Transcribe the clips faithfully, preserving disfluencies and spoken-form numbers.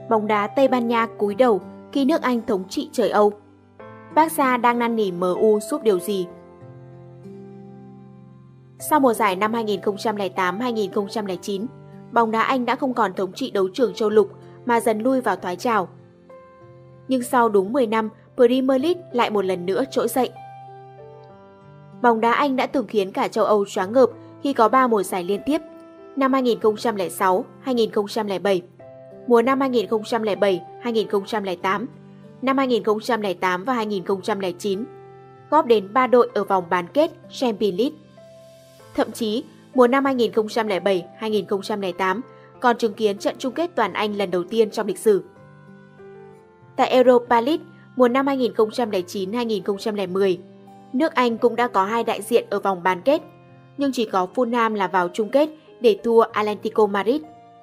bóng đá Tây Ban Nha cúi đầu khi nước Anh thống trị trời Âu. Barca đang năn nỉ em u giúp điều gì? Sau mùa giải năm hai nghìn không trăm lẻ tám hai nghìn không trăm lẻ chín, bóng đá Anh đã không còn thống trị đấu trường châu lục mà dần lui vào thoái trào. Nhưng sau đúng mười năm, Premier League lại một lần nữa trỗi dậy. Bóng đá Anh đã từng khiến cả châu Âu choáng ngợp khi có ba mùa giải liên tiếp, năm hai nghìn không trăm lẻ sáu hai nghìn không trăm lẻ bảy, mùa năm hai nghìn không trăm lẻ bảy hai nghìn không trăm lẻ tám, năm hai nghìn không trăm lẻ tám và hai nghìn không trăm lẻ chín, góp đến ba đội ở vòng bán kết Champions League. Thậm chí, mùa năm hai nghìn không trăm lẻ bảy hai nghìn không trăm lẻ tám còn chứng kiến trận chung kết toàn Anh lần đầu tiên trong lịch sử. Tại Europa League, mùa năm hai nghìn không trăm lẻ chín hai nghìn không trăm lẻ mười, nước Anh cũng đã có hai đại diện ở vòng bán kết, nhưng chỉ có Fulham là vào chung kết để thua Atlético Madrid.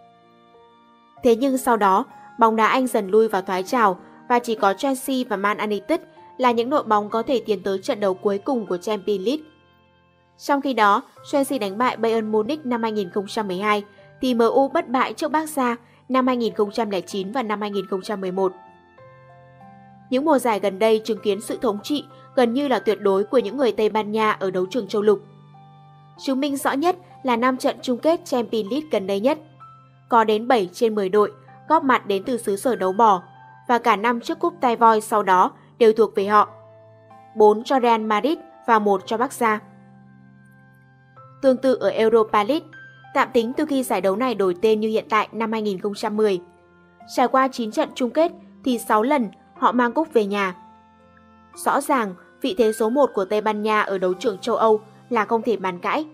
Thế nhưng sau đó, bóng đá Anh dần lui vào thoái trào và chỉ có Chelsea và Man United là những đội bóng có thể tiến tới trận đấu cuối cùng của Champions League. Trong khi đó, Chelsea đánh bại Bayern Munich năm hai nghìn không trăm mười hai, thì em u bất bại trước Barca năm hai nghìn không trăm lẻ chín và năm hai nghìn không trăm mười một. Những mùa giải gần đây chứng kiến sự thống trị gần như là tuyệt đối của những người Tây Ban Nha ở đấu trường châu lục. Chứng minh rõ nhất là năm trận chung kết Champions League gần đây nhất. Có đến bảy trên mười đội góp mặt đến từ xứ sở đấu bò, và cả năm chiếc cúp tai voi sau đó đều thuộc về họ. bốn cho Real Madrid và một cho Barca. Tương tự ở Europa League, tạm tính từ khi giải đấu này đổi tên như hiện tại năm hai nghìn không trăm mười. Trải qua chín trận chung kết thì sáu lần họ mang cúp về nhà. Rõ ràng, vị thế số một của Tây Ban Nha ở đấu trường châu Âu là không thể bàn cãi.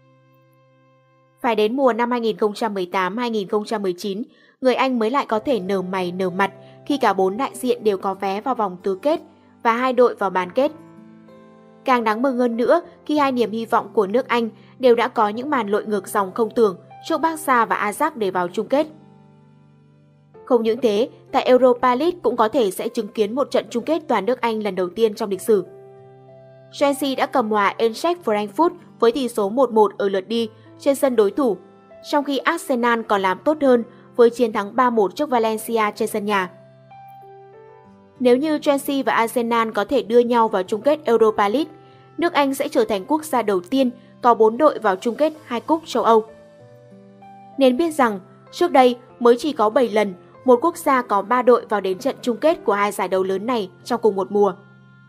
Phải đến mùa năm hai nghìn không trăm mười tám hai nghìn không trăm mười chín, người Anh mới lại có thể nở mày nở mặt khi cả bốn đại diện đều có vé vào vòng tứ kết và hai đội vào bán kết. Càng đáng mừng hơn nữa khi hai niềm hy vọng của nước Anh đều đã có những màn lội ngược dòng không tưởng trước Barca và Ajax để vào chung kết. Không những thế, tại Europa League cũng có thể sẽ chứng kiến một trận chung kết toàn nước Anh lần đầu tiên trong lịch sử. Chelsea đã cầm hòa Eintracht Frankfurt với tỷ số một một ở lượt đi trên sân đối thủ, trong khi Arsenal còn làm tốt hơn với chiến thắng ba một trước Valencia trên sân nhà. Nếu như Chelsea và Arsenal có thể đưa nhau vào chung kết Europa League, nước Anh sẽ trở thành quốc gia đầu tiên có bốn đội vào chung kết hai cúp châu Âu. Nên biết rằng, trước đây mới chỉ có bảy lần một quốc gia có ba đội vào đến trận chung kết của hai giải đấu lớn này trong cùng một mùa.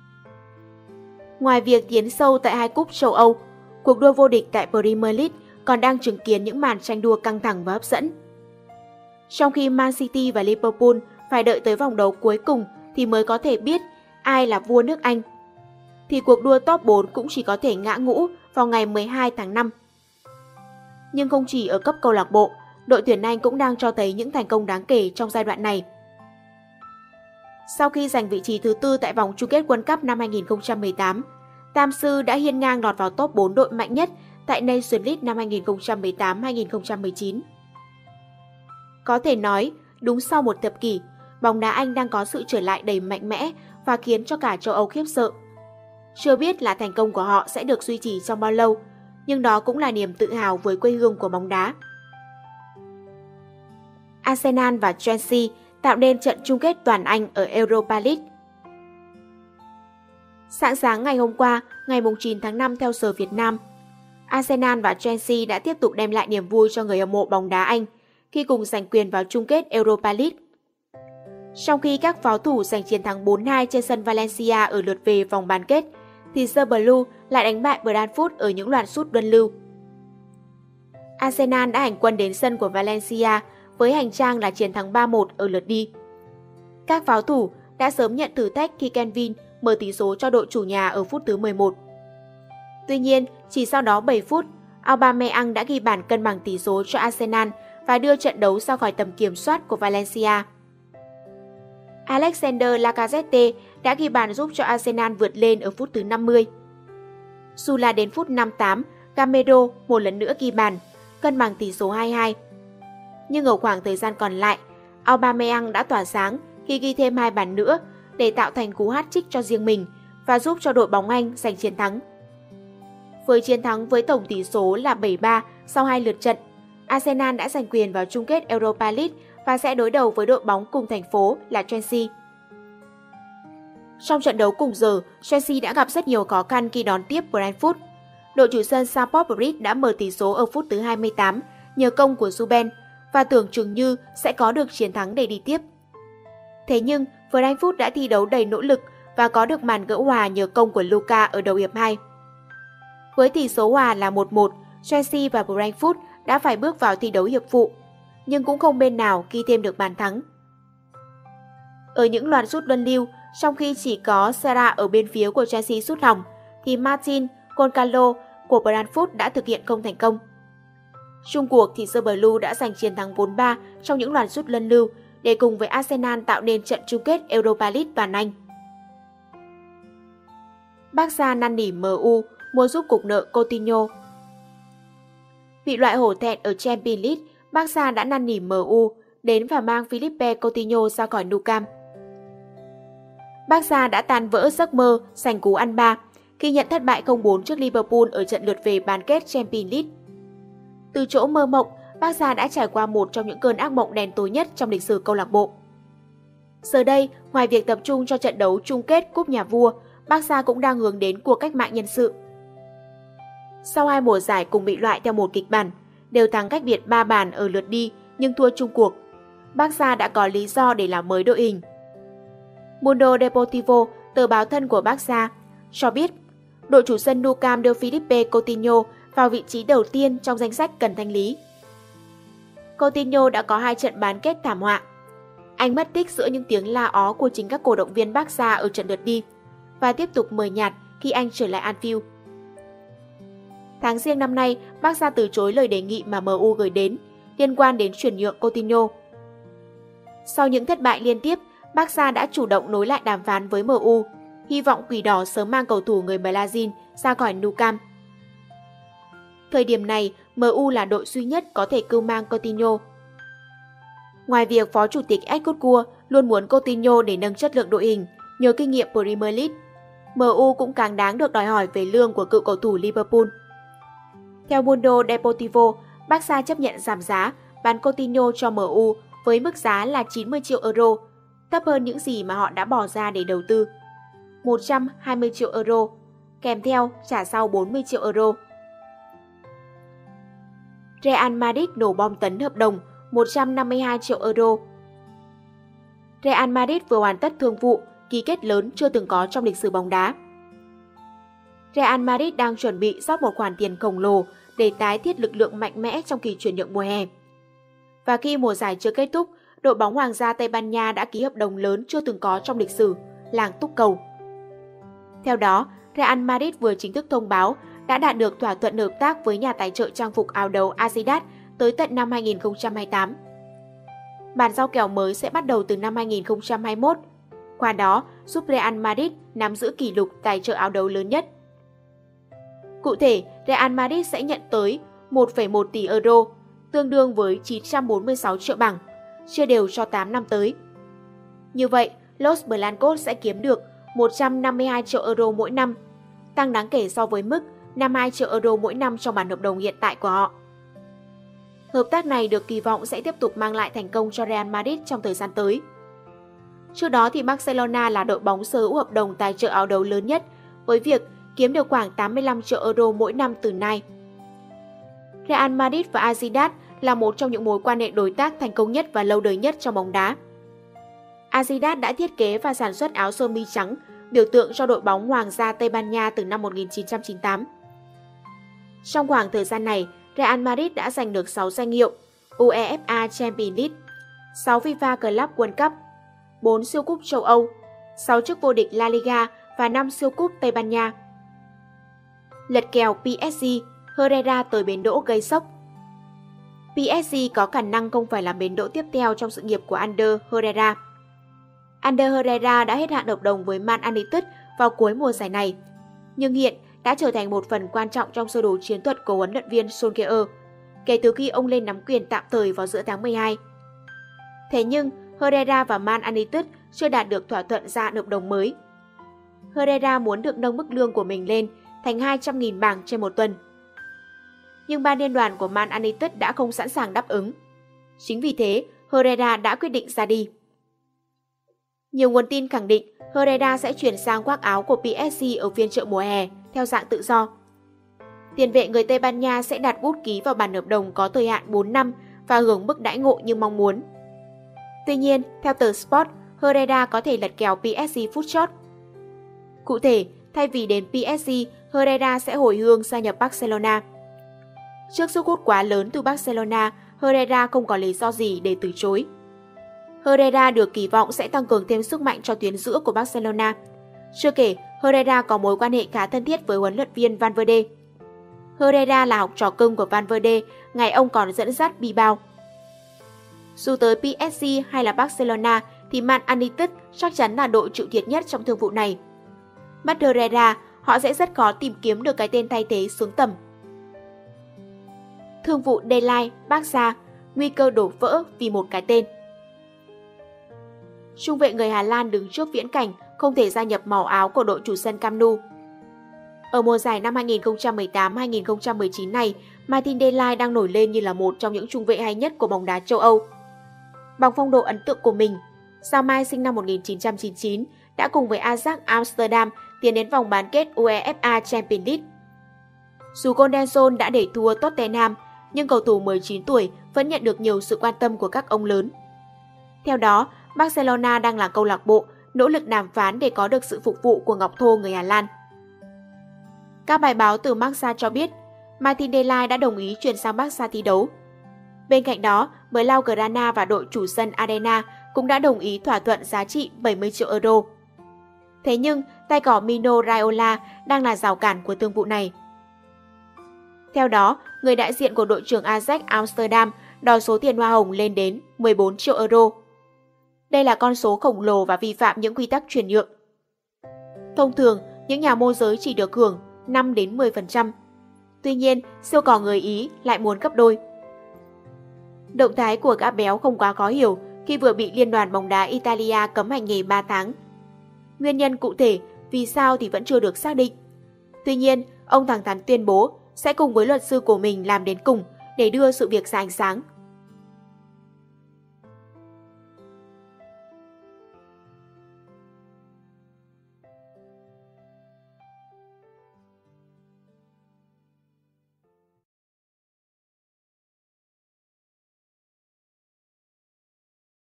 Ngoài việc tiến sâu tại hai cúp châu Âu, cuộc đua vô địch tại Premier League còn đang chứng kiến những màn tranh đua căng thẳng và hấp dẫn. Trong khi Man City và Liverpool phải đợi tới vòng đấu cuối cùng thì mới có thể biết ai là vua nước Anh, thì cuộc đua top bốn cũng chỉ có thể ngã ngũ vào ngày mười hai tháng năm. Nhưng không chỉ ở cấp câu lạc bộ, đội tuyển Anh cũng đang cho thấy những thành công đáng kể trong giai đoạn này. Sau khi giành vị trí thứ tư tại vòng chung kết World Cup năm hai nghìn không trăm mười tám, Tam Sư đã hiên ngang lọt vào top bốn đội mạnh nhất tại Nations League năm hai nghìn không trăm mười tám hai nghìn không trăm mười chín. Có thể nói, đúng sau một thập kỷ, bóng đá Anh đang có sự trở lại đầy mạnh mẽ và khiến cho cả châu Âu khiếp sợ. Chưa biết là thành công của họ sẽ được duy trì trong bao lâu, nhưng đó cũng là niềm tự hào với quê hương của bóng đá. Arsenal và Chelsea tạo nên trận chung kết toàn Anh ở Europa League. Sáng sáng ngày hôm qua, ngày chín tháng năm theo giờ Việt Nam, Arsenal và Chelsea đã tiếp tục đem lại niềm vui cho người hâm mộ bóng đá Anh khi cùng giành quyền vào chung kết Europa League. Trong khi các pháo thủ giành chiến thắng bốn hai trên sân Valencia ở lượt về vòng bán kết, thì The Blue lại đánh bại Brentford ở những loạt sút luân lưu. Arsenal đã hành quân đến sân của Valencia với hành trang là chiến thắng ba một ở lượt đi. Các pháo thủ đã sớm nhận thử thách khi Kenvin mở tỷ số cho đội chủ nhà ở phút thứ mười một. Tuy nhiên, chỉ sau đó bảy phút, Aubameyang đã ghi bàn cân bằng tỷ số cho Arsenal và đưa trận đấu ra khỏi tầm kiểm soát của Valencia. Alexander Lacazette đã ghi bàn giúp cho Arsenal vượt lên ở phút thứ năm mươi. Dù là đến phút năm mươi tám, Gamero một lần nữa ghi bàn, cân bằng tỷ số hai hai. Nhưng ở khoảng thời gian còn lại, Aubameyang đã tỏa sáng khi ghi thêm hai bàn nữa để tạo thành cú hat-trick cho riêng mình và giúp cho đội bóng Anh giành chiến thắng. Với chiến thắng với tổng tỷ số là bảy ba sau hai lượt trận, Arsenal đã giành quyền vào chung kết Europa League và sẽ đối đầu với đội bóng cùng thành phố là Chelsea. Trong trận đấu cùng giờ, Chelsea đã gặp rất nhiều khó khăn khi đón tiếp Brentford. Đội chủ sân Stamford Bridge đã mở tỷ số ở phút thứ hai mươi tám nhờ công của Ruben và tưởng chừng như sẽ có được chiến thắng để đi tiếp. Thế nhưng, Brentford đã thi đấu đầy nỗ lực và có được màn gỡ hòa nhờ công của Luka ở đầu hiệp hai. Với tỷ số hòa là một một, Chelsea và Brentford đã phải bước vào thi đấu hiệp phụ, nhưng cũng không bên nào ghi thêm được bàn thắng. Ở những loạt sút luân lưu, trong khi chỉ có Serra ở bên phía của Chelsea sút hỏng, thì Martin Goncalo của Brentford đã thực hiện không thành công. Chung cuộc thì The Blue đã giành chiến thắng bốn ba trong những loạt sút luân lưu để cùng với Arsenal tạo nên trận chung kết Europa League toàn Anh. Barca năn nỉ em u mua giúp cục nợ Coutinho. Bị loại hổ thẹn ở Champions League, Barca đã năn nỉ em u đến và mang Philippe Coutinho ra khỏi Nou Camp. Barca đã tan vỡ giấc mơ giành cú ăn ba khi nhận thất bại không bốn trước Liverpool ở trận lượt về bán kết Champions League. Từ chỗ mơ mộng, Barca đã trải qua một trong những cơn ác mộng đen tối nhất trong lịch sử câu lạc bộ. Giờ đây, ngoài việc tập trung cho trận đấu chung kết Cúp Nhà Vua, Barca cũng đang hướng đến cuộc cách mạng nhân sự. Sau hai mùa giải cùng bị loại theo một kịch bản, đều thắng cách biệt ba bàn ở lượt đi nhưng thua chung cuộc, Barca đã có lý do để làm mới đội hình. Mundo Deportivo, tờ báo thân của Barca, cho biết đội chủ sân Nou Camp đưa Philippe Coutinho vào vị trí đầu tiên trong danh sách cần thanh lý. Coutinho đã có hai trận bán kết thảm họa. Anh mất tích giữa những tiếng la ó của chính các cổ động viên Barca ở trận lượt đi và tiếp tục mờ nhạt khi anh trở lại Anfield. Tháng Giêng năm nay, Barca từ chối lời đề nghị mà em u gửi đến liên quan đến chuyển nhượng Coutinho. Sau những thất bại liên tiếp, Barca đã chủ động nối lại đàm phán với em u, hy vọng Quỷ Đỏ sớm mang cầu thủ người Brazil ra khỏi Nou Camp. Thời điểm này, em u là đội duy nhất có thể cưu mang Coutinho. Ngoài việc Phó Chủ tịch Ed Woodward luôn muốn Coutinho để nâng chất lượng đội hình nhờ kinh nghiệm Premier League, em u cũng càng đáng được đòi hỏi về lương của cựu cầu thủ Liverpool. Theo Mundo Deportivo, Barca chấp nhận giảm giá bán Coutinho cho em u với mức giá là chín mươi triệu euro, thấp hơn những gì mà họ đã bỏ ra để đầu tư, một trăm hai mươi triệu euro, kèm theo trả sau bốn mươi triệu euro. Real Madrid nổ bom tấn hợp đồng một trăm năm mươi hai triệu euro. Real Madrid vừa hoàn tất thương vụ ký kết lớn chưa từng có trong lịch sử bóng đá. Real Madrid đang chuẩn bị rót một khoản tiền khổng lồ để tái thiết lực lượng mạnh mẽ trong kỳ chuyển nhượng mùa hè. Và khi mùa giải chưa kết thúc, đội bóng Hoàng gia Tây Ban Nha đã ký hợp đồng lớn chưa từng có trong lịch sử, làng túc cầu. Theo đó, Real Madrid vừa chính thức thông báo đã đạt được thỏa thuận hợp tác với nhà tài trợ trang phục áo đấu Adidas tới tận năm hai nghìn không trăm hai mươi tám. Bản giao kèo mới sẽ bắt đầu từ năm hai nghìn không trăm hai mươi mốt, qua đó giúp Real Madrid nắm giữ kỷ lục tài trợ áo đấu lớn nhất. Cụ thể, Real Madrid sẽ nhận tới một phẩy một tỷ euro, tương đương với chín trăm bốn mươi sáu triệu bảng, chia đều cho tám năm tới. Như vậy, Los Blancos sẽ kiếm được một trăm năm mươi hai triệu euro mỗi năm, tăng đáng kể so với mức năm mươi hai triệu euro mỗi năm trong bản hợp đồng hiện tại của họ. Hợp tác này được kỳ vọng sẽ tiếp tục mang lại thành công cho Real Madrid trong thời gian tới. Trước đó thì Barcelona là đội bóng sở hữu hợp đồng tài trợ áo đấu lớn nhất với việc kiếm được khoảng tám mươi lăm triệu euro mỗi năm từ Nike. Real Madrid và Adidas là một trong những mối quan hệ đối tác thành công nhất và lâu đời nhất trong bóng đá. Adidas đã thiết kế và sản xuất áo sơ mi trắng, biểu tượng cho đội bóng Hoàng gia Tây Ban Nha từ năm một nghìn chín trăm chín mươi tám. Trong khoảng thời gian này, Real Madrid đã giành được sáu danh hiệu UEFA Champions League, sáu FIFA Club World Cup, bốn siêu cúp châu Âu, sáu chức vô địch La Liga và năm siêu cúp Tây Ban Nha. Lật kèo pê ét giê, Herrera tới bến đỗ gây sốc. pê ét giê có khả năng không phải là bến đỗ tiếp theo trong sự nghiệp của Ander Herrera. Ander Herrera đã hết hạn hợp đồng với Man United vào cuối mùa giải này, nhưng hiện đã trở thành một phần quan trọng trong sơ đồ chiến thuật của huấn luyện viên Solskjaer kể từ khi ông lên nắm quyền tạm thời vào giữa tháng mười hai. Thế nhưng, Herrera và Man United chưa đạt được thỏa thuận gia hạn hợp đồng mới. Herrera muốn được nâng mức lương của mình lên thành hai trăm nghìn bảng trên một tuần. Nhưng ban liên đoàn của Man United đã không sẵn sàng đáp ứng. Chính vì thế, Herrera đã quyết định ra đi. Nhiều nguồn tin khẳng định Herrera sẽ chuyển sang khoác áo của pê ét giê ở phiên chợ mùa hè theo dạng tự do. Tiền vệ người Tây Ban Nha sẽ đặt bút ký vào bản hợp đồng có thời hạn bốn năm và hưởng mức đãi ngộ như mong muốn. Tuy nhiên, theo tờ Sport, Herrera có thể lật kèo pê ét giê phút chót. Cụ thể, thay vì đến pê ét giê, Herrera sẽ hồi hương gia nhập Barcelona. Trước sức hút quá lớn từ Barcelona, Herrera không có lý do gì để từ chối. Herrera được kỳ vọng sẽ tăng cường thêm sức mạnh cho tuyến giữa của Barcelona. Chưa kể, Herrera có mối quan hệ khá thân thiết với huấn luyện viên Valverde. Herrera là học trò cưng của Valverde, ngày ông còn dẫn dắt Bilbao. Dù tới pê ét giê hay là Barcelona thì Man United chắc chắn là đội chịu thiệt nhất trong thương vụ này. Mất Herrera, họ sẽ rất khó tìm kiếm được cái tên thay thế xuống tầm. Thương vụ De Ligt, Barca, nguy cơ đổ vỡ vì một cái tên. Trung vệ người Hà Lan đứng trước viễn cảnh không thể gia nhập màu áo của đội chủ sân Camp Nou. Ở mùa giải năm hai nghìn không trăm mười tám hai nghìn không trăm mười chín này, Martin De Ligt đang nổi lên như là một trong những trung vệ hay nhất của bóng đá châu Âu. Bằng phong độ ấn tượng của mình, Sao Mai sinh năm một nghìn chín trăm chín mươi chín đã cùng với Ajax Amsterdam tiến đến vòng bán kết UEFA Champions League. Dù Golden Zone đã để thua Tottenham, nhưng cầu thủ mười chín tuổi vẫn nhận được nhiều sự quan tâm của các ông lớn. Theo đó, Barcelona đang là câu lạc bộ nỗ lực đàm phán để có được sự phục vụ của Ngọc Thô người Hà Lan. Các bài báo từ Marca cho biết, Martin De Ligt đã đồng ý chuyển sang Barca thi đấu. Bên cạnh đó, Blaugrana và đội chủ sân Arena cũng đã đồng ý thỏa thuận giá trị bảy mươi triệu euro. Thế nhưng, tay cỏ Mino Raiola đang là rào cản của thương vụ này. Theo đó, người đại diện của đội trưởng Ajax Amsterdam đòi số tiền hoa hồng lên đến mười bốn triệu euro. Đây là con số khổng lồ và vi phạm những quy tắc chuyển nhượng. Thông thường, những nhà môi giới chỉ được hưởng năm đến mười phần trăm. Tuy nhiên, siêu cò người Ý lại muốn gấp đôi. Động thái của gã béo không quá khó hiểu khi vừa bị Liên đoàn bóng đá Italia cấm hành nghề ba tháng. Nguyên nhân cụ thể vì sao thì vẫn chưa được xác định. Tuy nhiên, ông thẳng thắn tuyên bố sẽ cùng với luật sư của mình làm đến cùng để đưa sự việc ra ánh sáng.